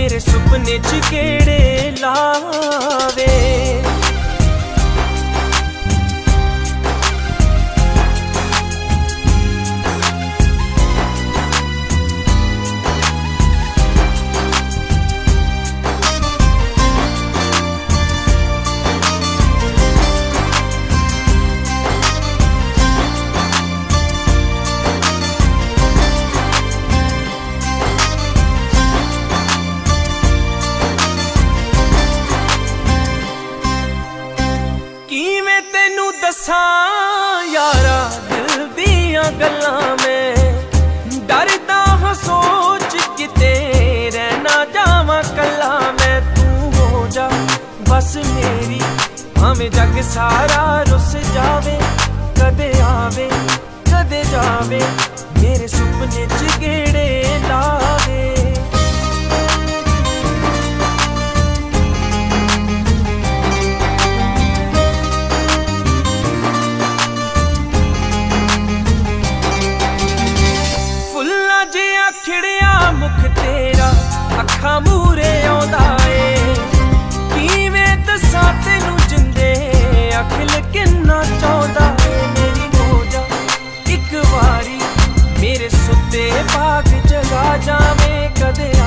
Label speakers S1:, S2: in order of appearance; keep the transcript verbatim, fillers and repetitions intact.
S1: मेरे सुपने च केड़े लावे। दसां यारा दिल दियां गल्लां में डरदा हां सोच किते रहना जावां कल्ला मैं। तू हो जा बस मेरी भावें जग सारा रुस जावे, कदे आवे कदे जावे मेरे सुपने च गेड़े लावे। खिड़िया मुख तेरा अखा मूरे आउंदा ए, किवें दसां तैनू जिंदे अखिल किन्ना चाहुंदा ए। मेरी हो जा इक वारी मेरे सुते बाग जगा जावें, कदे